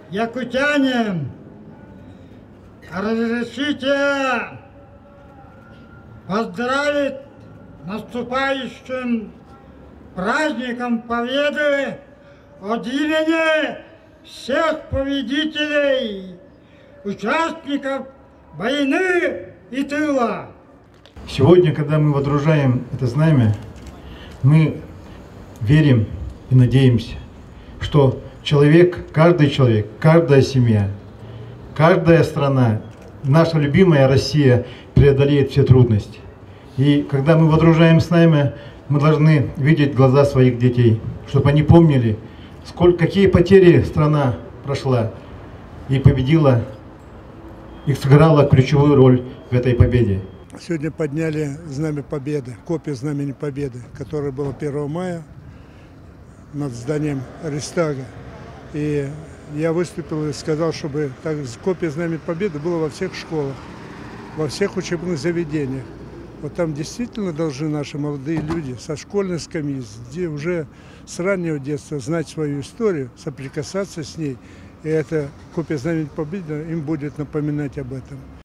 якутяне, разрешите поздравить наступающим праздником Победы от имени всех победителей, участников войны и тыла. Сегодня, когда мы водружаем это знамя, мы верим и надеемся, что каждый человек, каждая семья, каждая страна, наша любимая Россия преодолеет все трудности. И когда мы водружаем знамя, мы должны видеть глаза своих детей, чтобы они помнили, какие потери страна прошла и победила, и сыграла ключевую роль в этой победе. Сегодня подняли знамя Победы, копию знамени Победы, которое было 1 мая над зданием Рейхстага. И я выступил и сказал, чтобы копия знамени Победы была во всех школах, во всех учебных заведениях. Вот там действительно должны наши молодые люди со школьной скамьи, где уже с раннего детства знать свою историю, соприкасаться с ней. И эта копия знамени Победы им будет напоминать об этом.